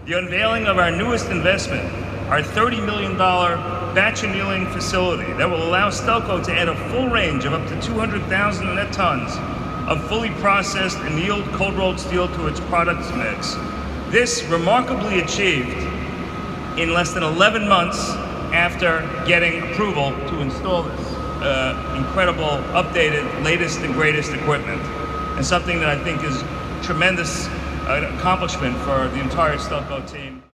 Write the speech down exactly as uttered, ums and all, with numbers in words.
the unveiling of our newest investment, our thirty million dollar batch annealing facility that will allow Stelco to add a full range of up to two hundred thousand net tons of fully processed annealed cold-rolled steel to its products mix. This remarkably achieved in less than eleven months after getting approval to install this uh, incredible, updated, latest and greatest equipment, and something that I think is tremendous uh, accomplishment for the entire Stelco team.